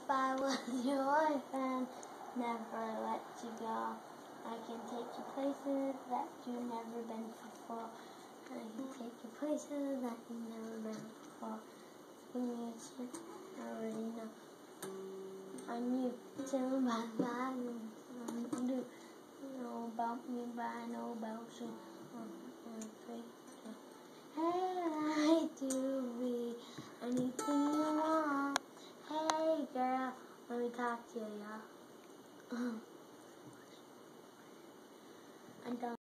If I was your boyfriend, never let you go. I can take you places that you've never been before. I can take you places that you've never been before. I already know. I knew too much about you. You know about me, but I know about you. Hey, I do be anything you want. Hey, girl, let me talk to you, y'all. I'm done.